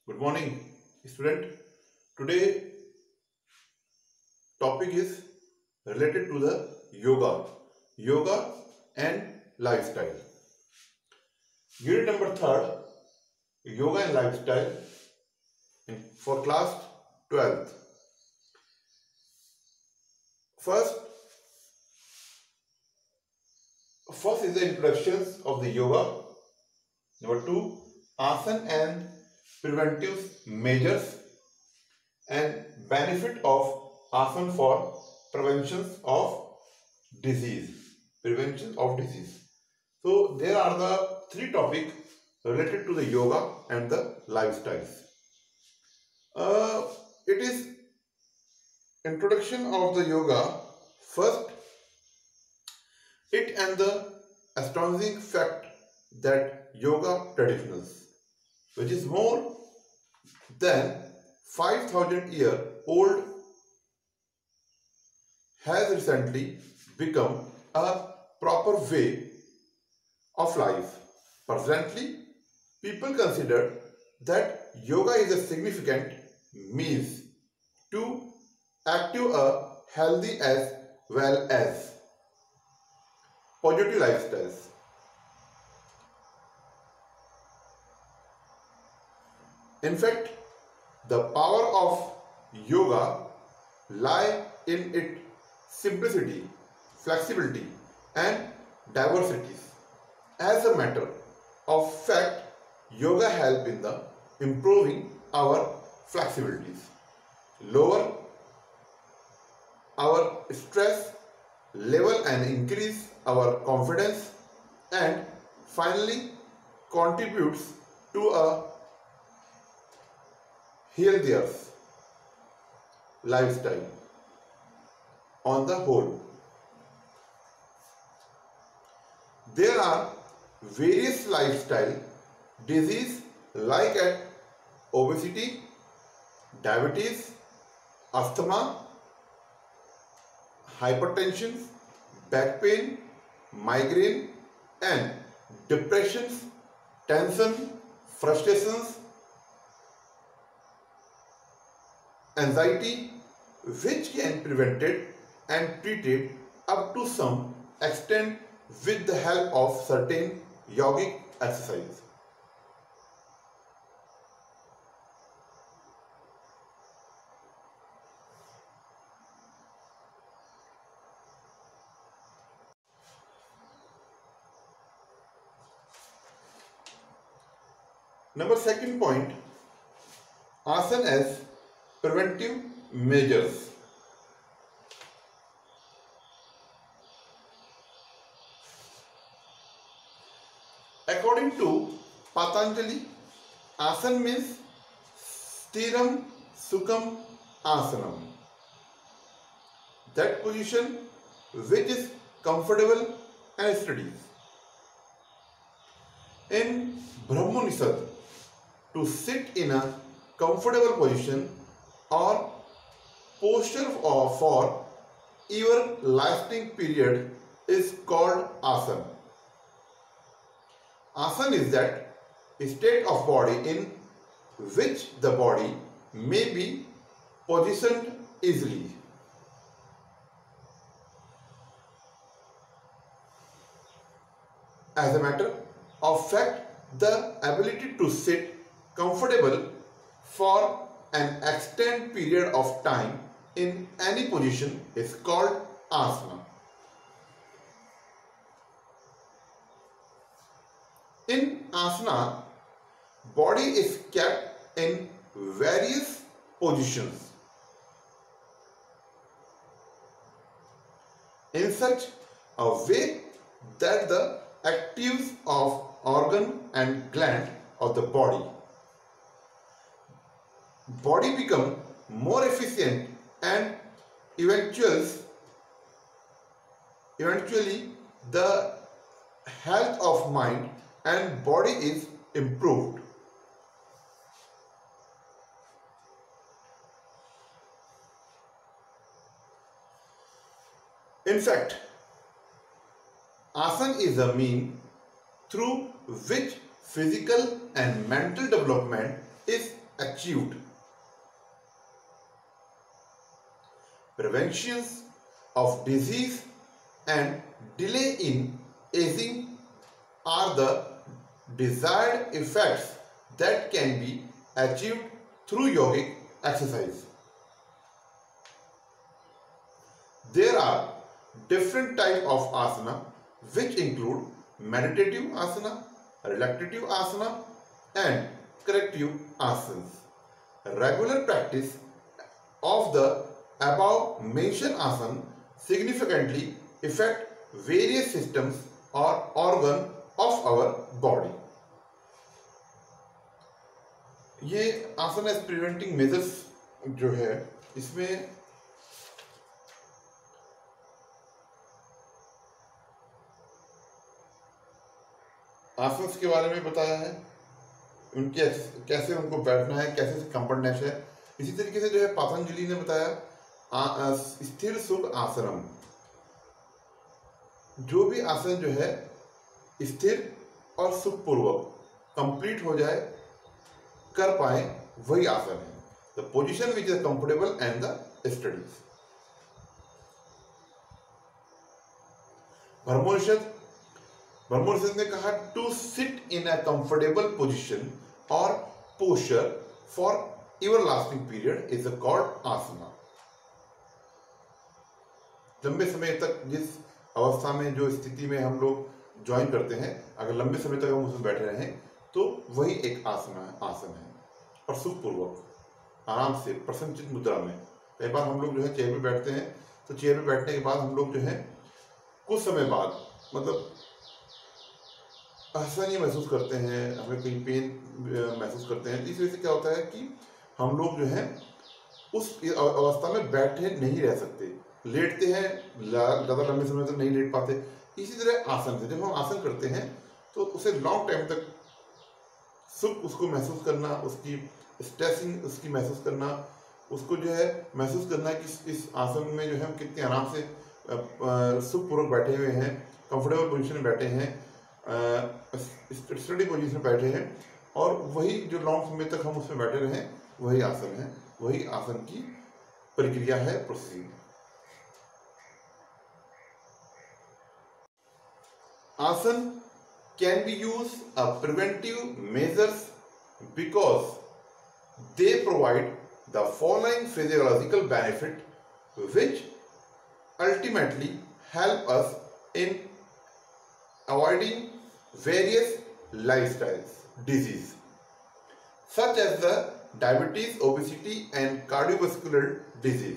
Good morning, student. Today topic is related to the yoga and lifestyle. Unit number 3rd, yoga and lifestyle for class 12th. First is the introductions of the yoga. Number 2, asana and preventive measures and benefit of asana for prevention of disease. So there are the 3 topics related to the yoga and the lifestyles. It is introduction of the yoga. First, it and the astonishing fact that yoga traditionals, which is more than 5,000 year old, has recently become a proper way of life. Presently, people consider that yoga is a significant means to active a healthy as well as positive lifestyles. In fact, the power of yoga lies in its simplicity, flexibility and diversities. As a matter of fact, yoga helps in the improving our flexibilities, lower our stress level and increase our confidence, and finally contributes to a healthier lifestyle on the whole. There are various lifestyle diseases like obesity, diabetes, asthma, hypertension, back pain, migraine and depressions, tension, frustrations, anxiety, which can be prevented and treated up to some extent with the help of certain yogic exercise. Number second point, asana as preventive measures. According to Patanjali, asana means stiram sukham asanam. That position which is comfortable and steady. In Brahmonisad, to sit in a comfortable position or posture for everlasting period is called asana. Asana is that state of body in which the body may be positioned easily. As a matter of fact, the ability to sit comfortable for an extended period of time in any position is called asana. In asana, body is kept in various positions in such a way that the activities of organ and gland of the body become more efficient and eventually the health of mind and body is improved. In fact, asana is a mean through which physical and mental development is achieved. Prevention of disease and delay in aging are the desired effects that can be achieved through yogic exercise. There are different types of asana which include meditative asana, relaxative asana and corrective asanas. Regular practice of the above mentioned asana significantly affect various systems or organ of our body. ये आसन as preventing measures जो है इसमें आसन्स के बारे में बताया है, उनके कैसे उनको बैठना है, कैसे कंफर्टनेस है। इसी तरीके से जो है पतंजलि ने बताया स्थिर सुख आसनम, जो भी आसन जो है स्थिर और सुखपूर्वक कंप्लीट हो जाए, कर पाए, वही आसन है। The position which is comfortable and the studies. भरमोनिषद ने कहा to sit in a comfortable position और posture for everlasting period is called asana. लंबे समय तक जिस अवस्था में, जो स्थिति में हम लोग ज्वाइन करते हैं, अगर लंबे समय तक हम उसमें बैठे रहें तो वही एक आसन है। और सुखपूर्वक आराम से प्रसन्नचित मुद्रा में। कई बार हम लोग जो है चेयर पे बैठते हैं, तो चेयर पे बैठने के बाद हम लोग जो है कुछ समय बाद मतलब आसानी महसूस करते हैं, हमें कहीं पेन महसूस करते हैं। इस वजह से क्या होता है कि हम लोग जो है उस अवस्था में बैठे नहीं रह सकते, लेटते हैं, ज़्यादा लंबे समय तक नहीं लेट पाते। इसी तरह आसन से जब हम आसन करते हैं तो उसे लॉन्ग टाइम तक सुख उसको महसूस करना, उसकी स्ट्रेसिंग उसकी महसूस करना, उसको जो है महसूस करना कि इस आसन में जो है हम कितने आराम से सुखपूर्वक बैठे हुए हैं, कंफर्टेबल पोजीशन में बैठे हैं, स्टडी पोजीशन में बैठे हैं, और वही जो लॉन्ग समय तक हम उसमें बैठे रहें वही आसन है, वही आसन की प्रक्रिया है, प्रोसेसिंग। आसन can be used as preventive measures because they provide the following physiological benefit which ultimately help us in avoiding various lifestyles disease such as the diabetes, obesity and cardiovascular disease.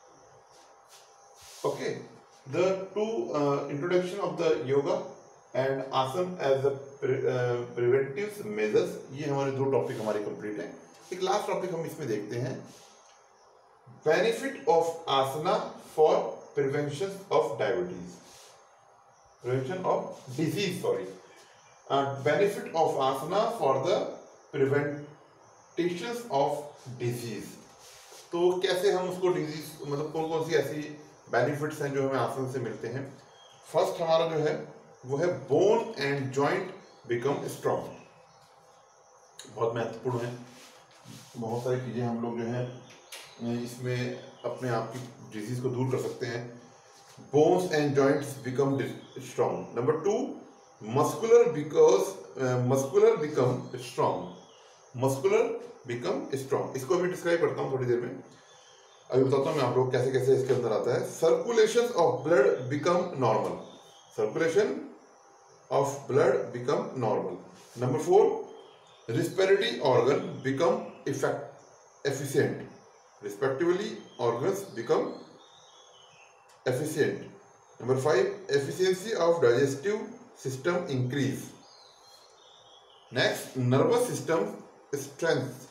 Okay, the two introduction of the yoga and asana as a preventive measures, ये हमारे दो topic हमारे complete हैं। एक last topic हम इसमें देखते हैं, benefit of asana for prevention of diabetes, prevention of disease, sorry, benefit of asana for the prevention of disease. तो कैसे हम उसको डिजीज, मतलब कौन कौन सी ऐसी बेनिफिट्स हैं जो हमें आसन से मिलते हैं। फर्स्ट हमारा जो है वो है bone and joint become strong, बहुत महत्वपूर्ण है। बहुत सारी चीज़ें हम लोग जो है इसमें अपने आप की डिजीज को दूर कर सकते हैं। Bones and joints become strong. Number two, muscular become strong, muscular become strong. इसको अभी डिस्क्राइब करता हूँ थोड़ी देर में, अभी बताता हूँ मैं आप लोग कैसे कैसे इसके अंदर आता है। Circulation of blood become normal, circulation of blood become normal. Number 4, respiratory organ become efficient, respectively organs become efficient. Number 5, efficiency of digestive system increase. Next, nervous system strength.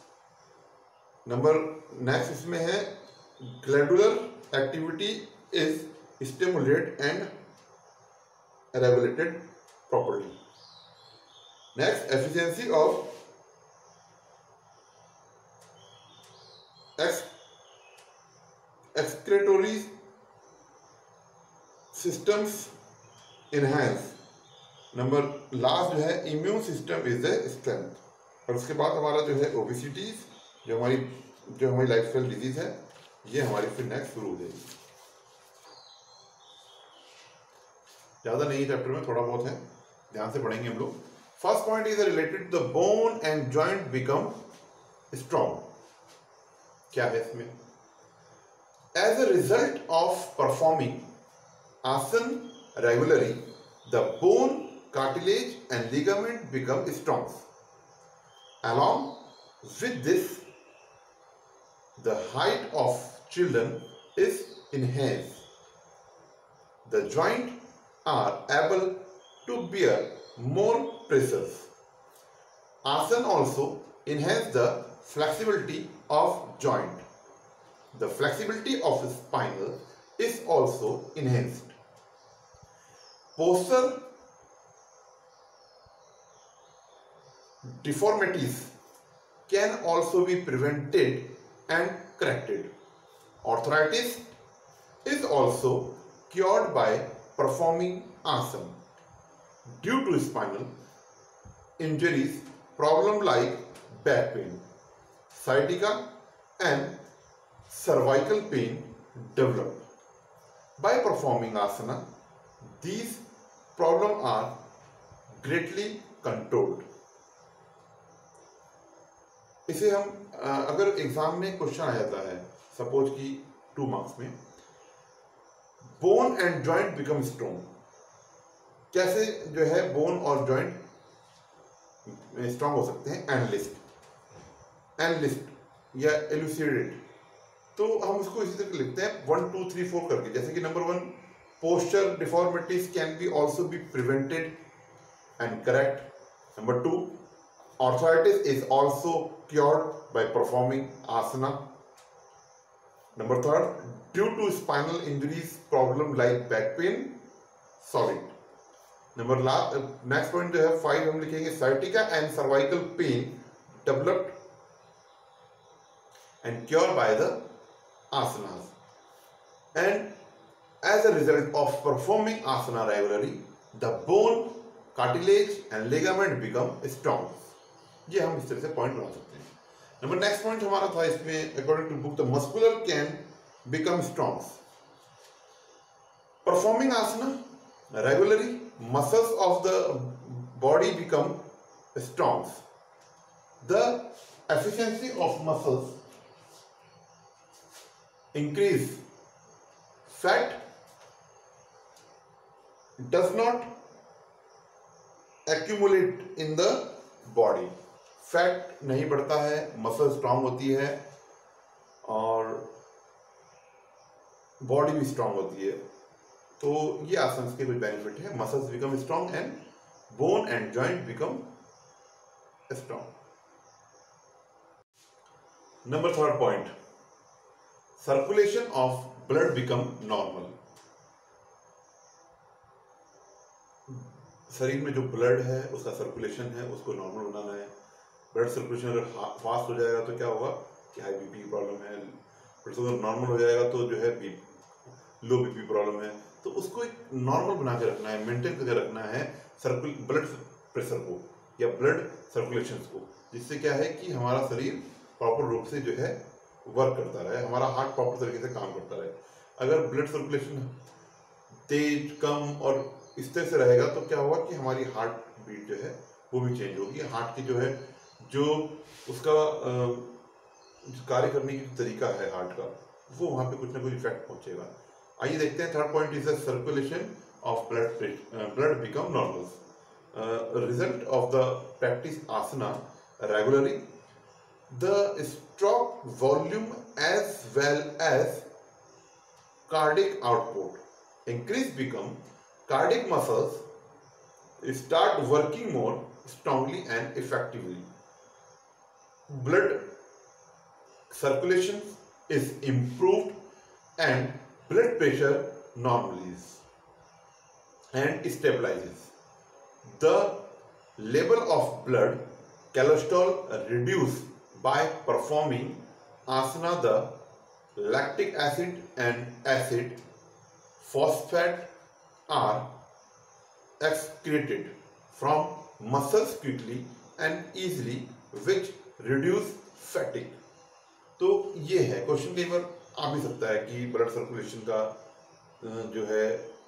Next इसमें है glandular activity is stimulated and regulated properly. Next, efficiency of excretory systems enhance. Number last जो है immune system is the strength. और उसके बाद हमारा जो है ओबेसिटी जो हमारी लाइफस्टाइल डिजीज है ये हमारी फिर नेक्स्ट शुरू हो जाएगी। ज़्यादा नहीं चैप्टर में, थोड़ा बहुत है, ध्यान से पढ़ेंगे हम लोग। First point is related the bone and joint become strong. क्या है इसमें? As a result of performing asana regularly the bone, cartilage and ligament become strong. Along with this, the height of children is enhanced. The joints are able to bear more pressures. Asana also enhance the flexibility of joint. The flexibility of spinal is also enhanced. Posture deformities can also be prevented and corrected. Arthritis is also cured by performing asana. Due to spinal injuries, problems like back pain, sciatica and cervical pain develop. By performing asana, these problems are greatly controlled. इसे हम अगर exam में question आ जाता है, suppose कि 2 marks में, bone and joint become strong, कैसे जो है बोन और जॉइंट स्ट्रॉन्ग हो सकते हैं? एनालिस्ट या एलुसिडेट, तो हम उसको इसी तरह लिखते हैं 1 2 3 4 करके। जैसे कि number 1, posture deformities can be also be prevented and correct. Number 2, arthritis is also cured by performing asana. Number 3, due to spinal injuries, problem like back pain, solid. Next point जो है 5 हम लिखेंगे, sciatica and cervical pain developed and cured by the asanas. And as a result of performing asana regularly, the bone, cartilage and ligament become strong. ये हम इस तरह से point बना सकते हैं। नेक्स्ट पॉइंट हमारा था इसमें, according to book the muscular can become strong. Performing asana regularly, muscles of the body become strong. The efficiency of muscles increase. Fat does not accumulate in the body. फैट नहीं बढ़ता है, मसल स्ट्रांग होती है और बॉडी भी strong होती है। तो ये आसन के कुछ बेनिफिट है। Muscles become strong and bone and joint become strong. Number 3 point, circulation of blood become normal. शरीर में जो ब्लड है उसका सर्कुलेशन है उसको नॉर्मल बनाना है. ब्लड सर्कुलेशन अगर फास्ट हो जाएगा तो क्या होगा कि हाई बीपी की प्रॉब्लम है. अगर नॉर्मल हो जाएगा तो जो है लो बीपी प्रॉब्लम है. तो उसको एक नॉर्मल बना के रखना है, मेंटेन करके रखना है ब्लड प्रेशर को या ब्लड सर्कुलेशन को, जिससे क्या है कि हमारा शरीर प्रॉपर रूप से जो है वर्क करता रहे, हमारा हार्ट प्रॉपर तरीके से काम करता रहे. अगर ब्लड सर्कुलेशन तेज कम और इस तरह से रहेगा तो क्या होगा कि हमारी हार्ट बीट जो है वो भी चेंज होगी. हार्ट की जो है जो उसका कार्य करने की तरीका है हार्ट का, वो वहाँ पे कुछ ना कुछ इफेक्ट पहुंचेगा. आइए देखते हैं. 3rd point is the circulation of blood become normal. Result of the practice asana regularly, the stroke volume as well as cardiac output increase. Become cardiac muscles start working more strongly and effectively. Blood circulation is improved and blood pressure normalizes and stabilizes. The level of blood cholesterol reduced by performing asana. The lactic acid and acid phosphate are excreted from muscles quickly and easily, which reduce fatigue. तो ये है question, कई बार आ भी सकता है कि blood circulation का जो है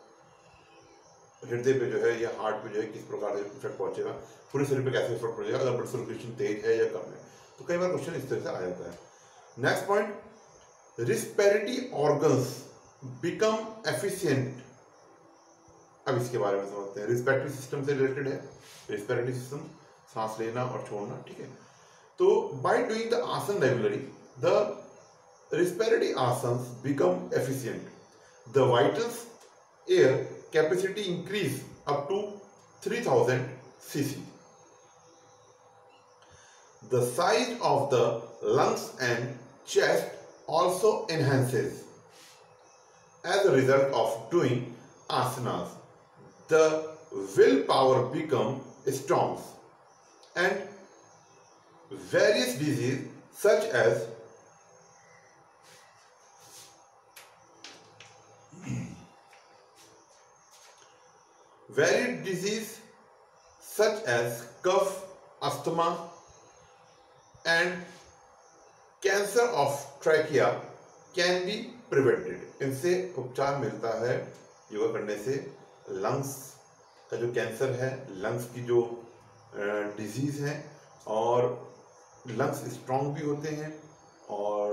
हृदय पे जो है या हार्ट पे जो है किस प्रकार से इफेक्ट पहुंचेगा, पूरे शरीर पे कैसे इफेक्ट पड़ेगा अगर ब्लड सर्कुलेशन तेज है या कम है। तो कई बार क्वेश्चन इस तरह से आ जाता है। Next point, respiratory organs become efficient. अब इसके बारे में समझते हैं। रिस्पिरेटरी सिस्टम से रिलेटेड है, रिस्पिरेटरी सिस्टम सांस लेना और छोड़ना, ठीक है। तो by doing the asana regularly the respiratory asanas become efficient. The vital air capacity increase up to 3000 cc. The size of the lungs and chest also enhances. As a result of doing asanas, the willpower becomes strong and various diseases such as varied disease such as cough, asthma and cancer of trachea can be prevented. इनसे उपचार मिलता है योगा करने से। Lungs का जो cancer है, lungs की जो डिजीज है, और लंग्स स्ट्रॉन्ग भी होते हैं, और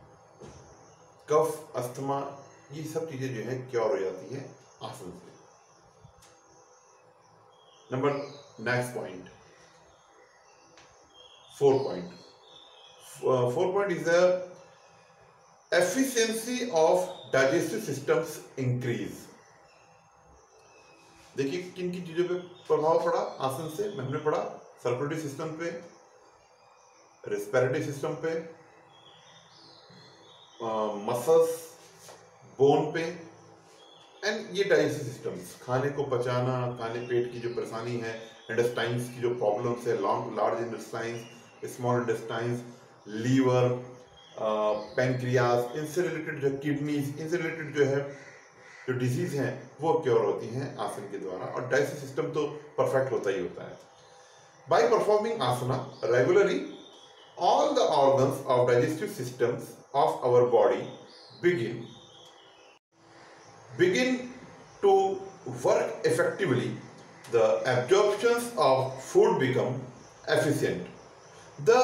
कफ, अस्थमा, ये सब चीजें जो है क्योर हो जाती है आसन से। Number next point, fourth point is the efficiency of digestive systems increase. देखिए किन किन चीजों पे प्रभाव पड़ा आसन से। हमने पढ़ा सर्कुलेटरी सिस्टम पे, रेस्पिरेटरी सिस्टम पे, मसल्स, बोन पे, एंड ये डाइजेस्टिव सिस्टम्स, खाने को पचाना, खाने पेट की जो परेशानी है, इंटेस्टाइन्स की जो प्रॉब्लम्स है, large intestines, small intestines, liver, pancreas, इनसे रिलेटेड जो किडनीज, इनसे रिलेटेड जो है जो डिजीज हैं वो क्योर होती हैं आसन के द्वारा। और डाइजेस्टिव सिस्टम तो परफेक्ट होता ही होता है। By performing asana regularly all the organs of digestive systems of our body begin to work effectively. The absorptions of food become efficient. The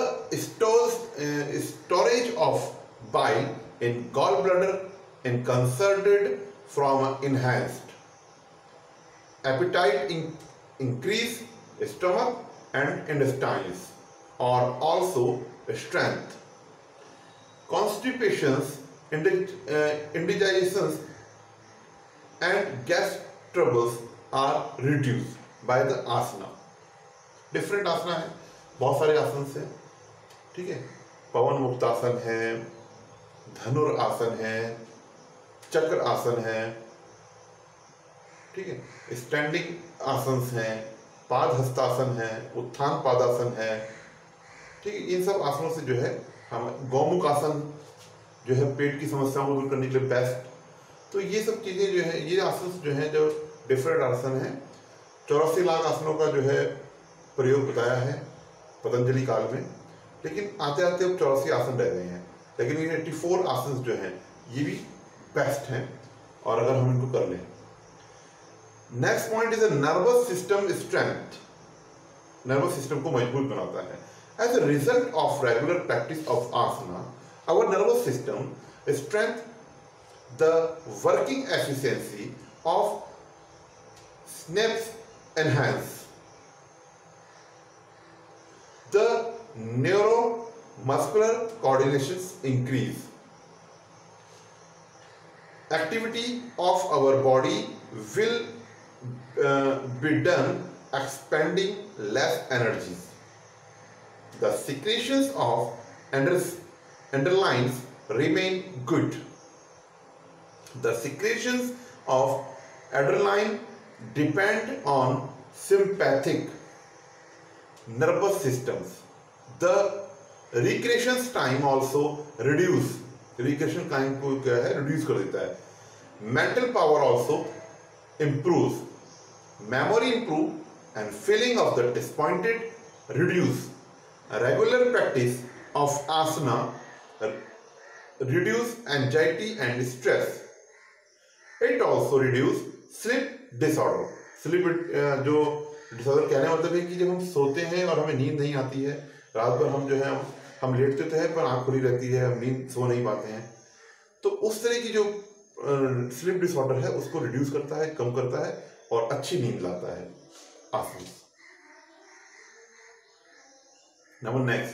storage of bile in gallbladder is converted from enhanced. Appetite increase, stomach and intestines are also strength. Constipations, indigestions and gas troubles are reduced by the asana. Different asana है, बहुत सारे आसन से, ठीक है। पवन मुक्त आसन है, धनुर आसन है, चक्र आसन है, ठीक है, स्टैंडिंग आसन हैं, पाद हस्तासन है, उत्थान पादासन है, ठीक है। इन सब आसनों से जो है हम गौमुख आसन जो है पेट की समस्याओं को दूर करने के लिए बेस्ट। तो ये सब चीज़ें जो है, ये आसन जो है जो डिफरेंट आसन है। 84 लाख आसनों का जो है प्रयोग बताया है पतंजलि काल में, लेकिन आते आते अब 84 आसन रह गए हैं। लेकिन ये 84 आसन जो हैं ये भी बेस्ट हैं, और अगर हम इनको कर लें। Next point is nervous system strength. Nervous system को मजबूत बनाता है। As a result of regular practice of asana, our nervous system strengthens the working efficiency of synapses enhance. The neuromuscular coordinations increase. Activity of our body will be done expending less energies. The secretions of underlines remain good. The secretions of adrenaline depend on sympathetic nervous systems. The recreation time also reduce. Recreation time को क्या है, reduce कर देता है. Mental power also improves. Memory improve and feeling of the disappointed reduce. A regular practice of asana reduce anxiety and stress. It also reduce sleep disorder. Sleep जो disorder कहने का मतलब है कि जब हम सोते हैं और हमें नींद नहीं आती है, रात भर हम जो है हम लेटते तो है पर आँख खुली रहती है, हम नींद सो नहीं पाते हैं, तो उस तरह की जो स्लीप डिसऑर्डर है उसको रिड्यूस करता है, कम करता है और अच्छी नींद लाता है आसन। Number next,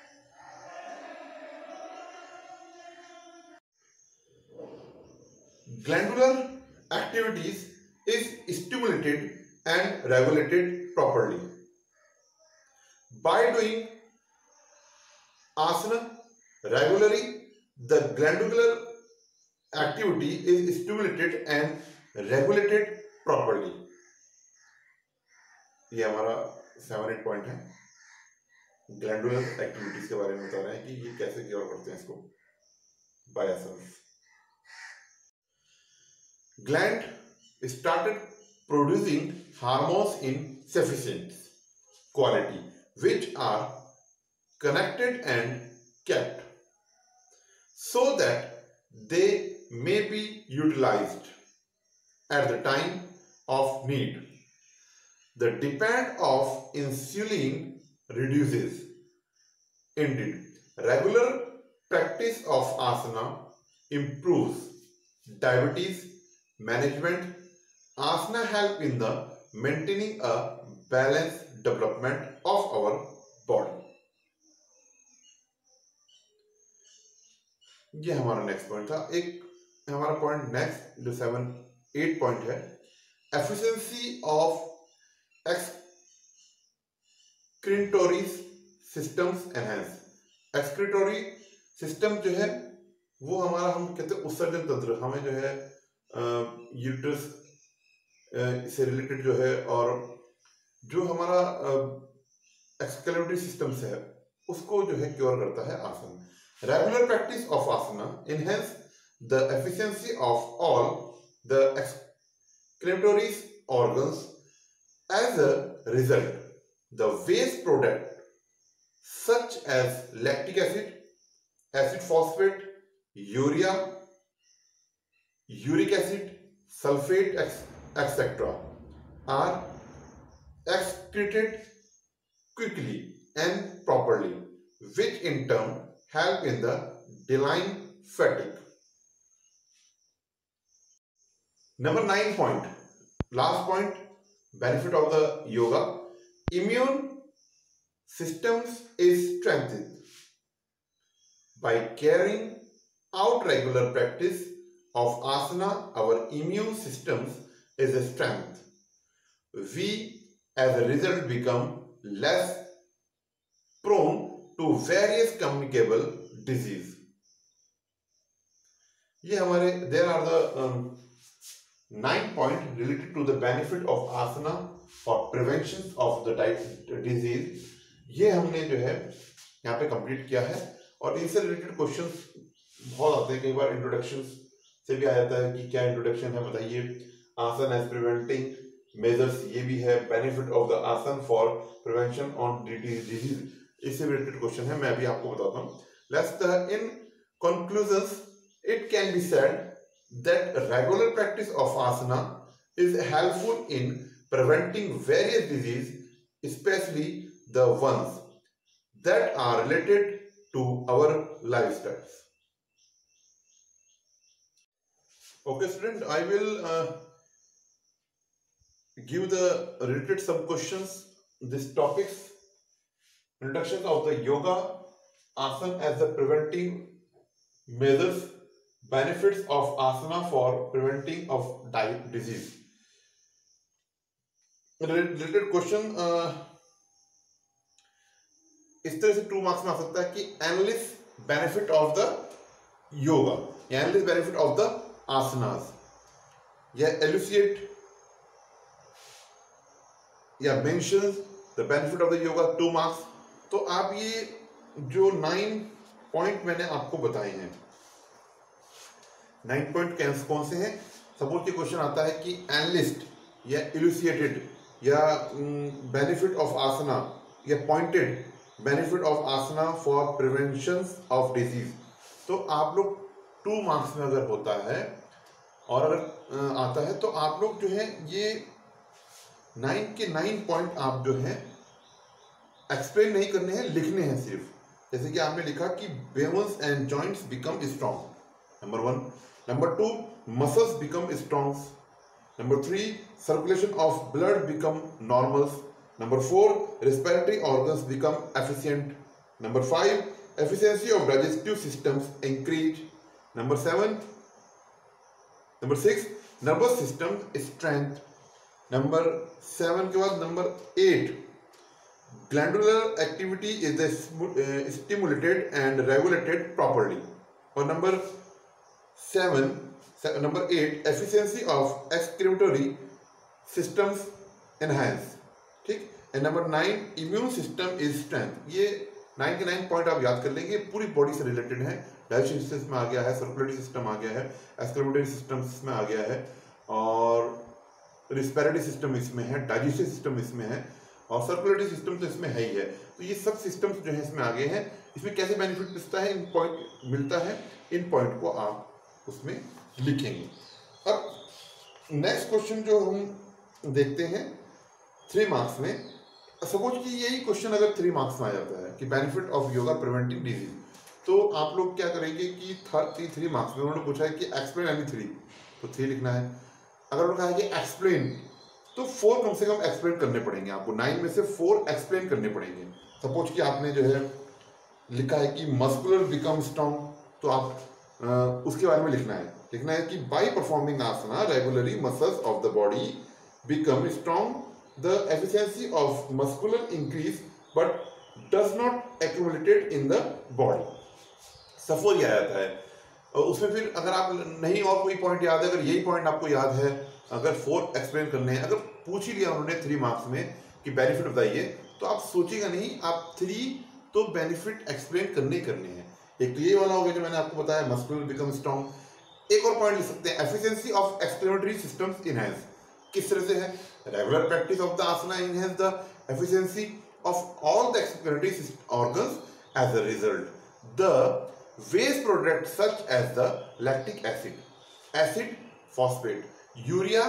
glandular activities is stimulated and regulated properly. By doing asana regularly, the glandular activity is stimulated and regulated properly. ये हमारा 7-8 पॉइंट है, ग्लैंडुलर एक्टिविटीज के बारे में बता रहे हैं कि ये कैसे क्योर करते हैं इसको by asanas. Gland started producing hormones in sufficient quality, which are connected and kept so that they may be utilized at the time of need. The demand of insulin reduces. Indeed, regular practice of asana improves diabetes management. Asana help in the maintaining a balanced development of our body. ये हमारा next point था। एक हमारा point next जो 7-8 point है, efficiency of excretory systems enhance. Excretory system जो है वो हमारा, हम कहते हैं उत्सर्जन तंत्र, हमें जो है यूट्रस से रिलेटेड जो है और जो हमारा एक्सक्रीटोरी सिस्टम्स है उसको जो है क्योर करता है आसन। Regular practice of asana enhance the efficiency of all the excretory organs. As a result, the waste product such as lactic acid, acid phosphate, urea, uric acid, sulfate, etc. are excreted quickly and properly, which in turn help in the delaying fatigue. Number 9 point, last point, benefit of the yoga. Immune systems is strengthened by carrying out regular practice of asana. Our immune systems is a strength. We as a result become less prone to various communicable disease. ये हमारे there are the 9 point related to the benefit of asana for prevention of the type disease. ये हमने जो है यहाँ पे complete किया है और इनसे रिलेटेड क्वेश्चंस बहुत आते हैं। कई बार इंट्रोडक्शन से भी आ जाता है कि क्या इंट्रोडक्शन है बताइए, आसन एज प्रिवेंटिंग मेजर्स ये भी है, benefit of the asana for prevention on disease, इससे रिलेटेड क्वेश्चन है, मैं अभी आपको बताता हूँ। Let's in conclusions it can be said that regular practice of asana is helpful in preventing various disease, specially the ones that are related to our lifestyles. Okay student, I will give the related some questions, these topics. Introduction of the yoga, asana as the preventing measures, benefits of asana for preventing of disease. Related question इस तरह से 2 marks में आ सकता है कि analyse benefit of the yoga, analyse benefit of the asanas, या elucidate या mention the benefit of the yoga 2 marks. तो आप ये जो 9 पॉइंट मैंने आपको बताए हैं, 9 पॉइंट कौन से हैं? सपोज के क्वेश्चन आता है कि एनालिस्ट या इलुसिएटेड या बेनिफिट ऑफ आसना या pointed benefit of asana for prevention of disease, तो आप लोग 2 मार्क्स में अगर होता है और अगर आता है तो आप लोग जो है ये 9 के 9 पॉइंट आप जो है एक्सप्लेन नहीं करने हैं, लिखने हैं सिर्फ। जैसे कि आपने लिखा कि bones and joints become strong, number 1। Number 2, muscles become strong. Number 3, circulation of blood become normal. Number 4, respiratory organs become efficient. Number 5, efficiency of digestive systems increase. Number 6, nervous system strength. Number 7 के बाद number 8, glandular activity is stimulated and regulated properly. और number 8, efficiency of excretory systems enhance, ठीक। And number 9, immune system is strength। ये 9 के 9 point आप याद कर लेंगे, पूरी बॉडी से रिलेटेड है। डाइजेस्टिव सिस्टम में आ गया है, सर्कुलेटरी सिस्टम आ गया है, एक्सक्रीमेटरी सिस्टम इसमें आ गया है, और रिस्पिरेटरी सिस्टम इसमें है, डाइजेस्टिव सिस्टम इसमें है, और सर्कुलेटरी सिस्टम तो इसमें है ही है। तो ये सब सिस्टम्स जो है इसमें आ गए हैं। इसमें कैसे बेनिफिट मिलता है, इन पॉइंट को आप उसमें लिखेंगे। अब नेक्स्ट क्वेश्चन जो हम देखते हैं 3 मार्क्स में, सपोज कि यही क्वेश्चन अगर 3 मार्क्स में आ जाता है कि benefit of yoga preventing disease, तो आप लोग क्या करेंगे कि 3 मार्क्स में उन्होंने पूछा है कि एक्सप्लेन एनी 3, तो 3 लिखना है। अगर उन्होंने कहा है कि एक्सप्लेन, तो 4 कम से कम एक्सप्लेन करने पड़ेंगे आपको, 9 में से 4 एक्सप्लेन करने पड़ेंगे। सपोज कि आपने जो है लिखा है कि मस्कुलर बिकम स्ट्रॉन्ग, तो आप उसके बारे में लिखना है कि by performing asana regularly muscles of the body become strong, the efficiency of muscular increase but does not accumulated in the body। Suppose यह आता है, और उसमें फिर अगर आप नहीं और कोई पॉइंट याद है, अगर यही पॉइंट आपको याद है, अगर 4 एक्सप्लेन करने हैं, अगर पूछ ही लिया उन्होंने 3 मार्क्स में कि बेनिफिट बताइए, तो आप सोचिएगा नहीं, आप 3 तो बेनिफिट एक्सप्लेन करने हैं। एक तो ये वाला हो गया जो मैंने आपको बताया, मस्कुलर बिकम स्ट्रॉन्ग। एक और पॉइंट लिख सकते हैं, efficiency of excretory systems enhance. किस तरह से है? Regular practice of the asana enhance the efficiency of all the excretory organs. As a result the waste products such as the lactic acid, phosphate, urea,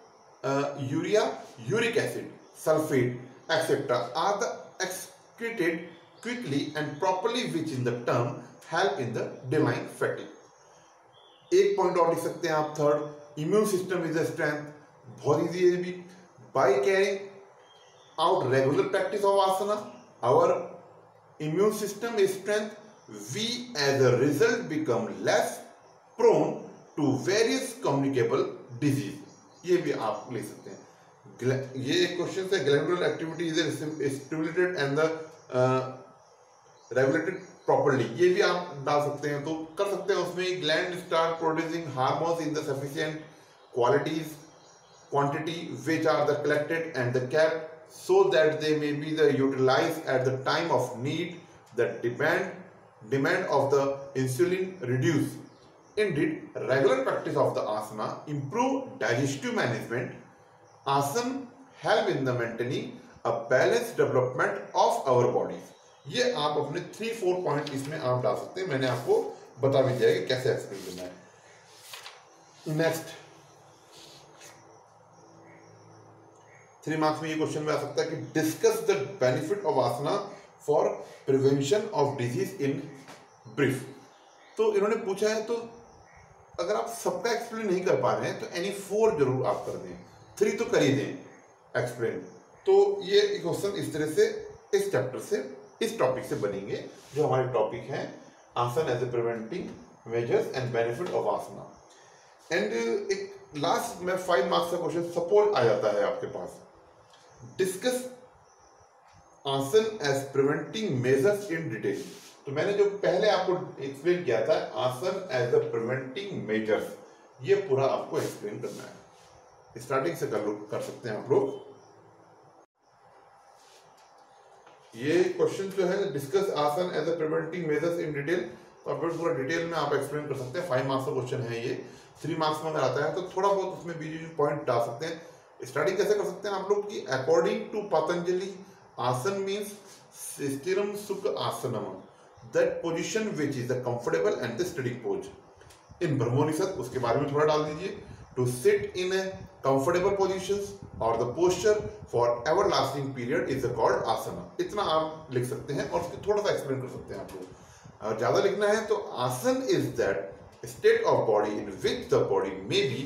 uric acid, sulfate, etc. are the excreted quickly and properly, which in the term help in the delaying fatigue। एक पॉइंट और लिख सकते हैं आप, third, immune system is a strength, बहुत easy है भी। By carrying out regular practice of asana, our immune system is strength, we as a result become less prone to various communicable disease। ये भी आप ले सकते हैं। ये एक क्वेश्चन है, glandular activity is stimulated and the regulated properly, ये भी आप डाल सकते हैं, तो कर सकते हैं उसमें। gland start producing hormones in the sufficient quantity which are the collected and the kept so that they may be the utilized at the time of need, the demand of the insulin reduce। Indeed, regular practice of the asana improve digestive management। Asana help in the maintaining a balanced development of our bodies। ये आप अपने 3-4 point इसमें आप डाल सकते हैं, मैंने आपको बता भी दिया कि कैसे एक्सप्लेन करना है। नेक्स्ट 3 मार्क्स में ये क्वेश्चन में आ सकता है कि discuss the benefit of asana for prevention of disease in brief. तो इन्होंने पूछा है, तो अगर आप सबका एक्सप्लेन नहीं कर पा रहे हैं तो एनी 4 जरूर आप कर दें, 3 तो कर ही दें एक्सप्लेन। तो ये क्वेश्चन इस तरह से इस चैप्टर से, इस टॉपिक से बनेंगे, जो हमारे टॉपिक हैं asana as a preventing measures and benefit of asana. And एक लास्ट में 5 मार्क्स का क्वेश्चन सपोज आ जाता है आपके पास, discuss asana as preventing measures in detail. तो मैंने जो पहले आपको एक्सप्लेन किया था आसन एज अ प्रिवेंटिंग मेजर्स, ये पूरा आपको एक्सप्लेन करना है। स्टार्टिंग से कर सकते हैं आप लोग। ये क्वेश्चन जो है discuss asana as a preventing measures in detail, तो आप पूरा डिटेल में आप एक्सप्लेन कर सकते हैं। 5 मार्क्स का क्वेश्चन है ये। 3 मार्क्स में अगर आता है तो थोड़ा बहुत उसमें बीच पॉइंट डाल सकते हैं। स्टार्टिंग कैसे कर सकते हैं आप लोग कि अकॉर्डिंग टू पतंजलि आसन मीन्स स्थिरम सुख आसनम that position which is the comfortable and the steady pose. In ब्रह्मोनिषद उसके बारे में थोड़ा डाल दीजिए। To sit in a comfortable positions और the posture for everlasting period is called asana. इतना आप लिख सकते हैं और उसको थोड़ा सा एक्सप्लेन कर सकते हैं आप लोग। और ज्यादा लिखना है तो asana is that state of body in which the body may be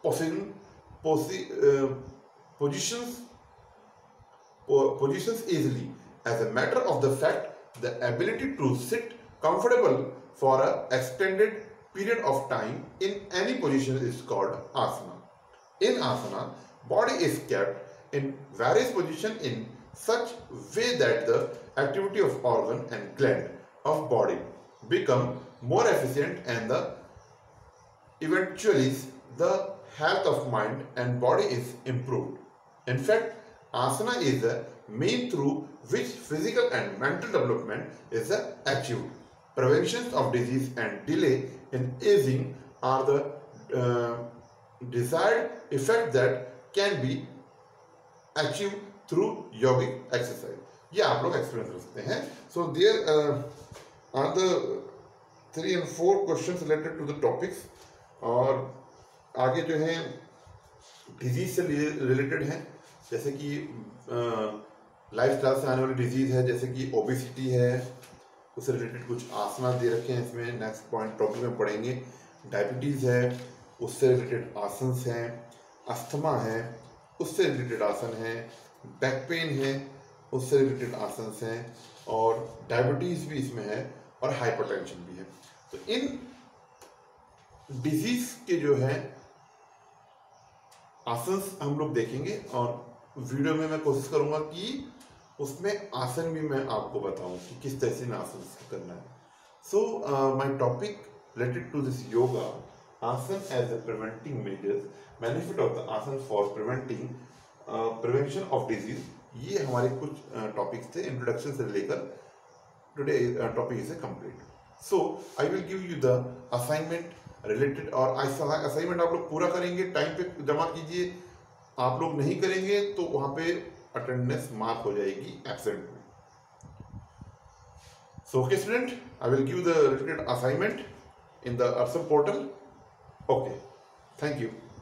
positions easily. As a matter of the fact, the ability to sit comfortable for an extended period of time in any position is called asana. In asana, body is kept in various positions in such way that the activity of organ and gland of body become more efficient and eventually the health of mind and body is improved. In fact, asana is the mean through which physical and mental development is achieved. Prevention of disease and delay in aging are the desired effect that can be achieved through yogic exercise. ये आप लोग explain कर सकते हैं. So there are the 3 and 4 questions related to the topics. और आगे जो है डिजीज से रिलेटेड है, जैसे कि लाइफस्टाइल से आने वाली डिजीज है, जैसे कि ओबेसिटी है, उससे रिलेटेड कुछ आसना दे रखे हैं इसमें, नेक्स्ट पॉइंट टॉपिक में पढ़ेंगे. डायबिटीज़ है, उससे रिलेटेड आसन हैं. अस्थमा है, उससे रिलेटेड आसन है. बैक पेन है, उससे रिलेटेड आसन हैं. और डायबिटीज़ भी इसमें है और हाइपरटेंशन भी है. तो इन डिजीज के जो है आसन हम लोग देखेंगे और वीडियो में मैं कोशिश करूंगा कि उसमें आसन भी मैं आपको बताऊं कि किस तरह से आसन करना है. So my topic related to this yoga, asana as a preventing measures, benefit of the asana for prevention of disease. ये हमारे कुछ टॉपिक्स थे इंट्रोडक्शन से लेकर. Today topic is a complete. So I will give you the assignment related. और assignment आप लोग पूरा करेंगे, टाइम पे जमा कीजिए. आप लोग नहीं करेंगे तो वहां पे अटेंडेंस मार्क हो जाएगी एब्सेंट में. So okay student, I will give the related assignment in the अर्सम पोर्टल. Okay, thank you.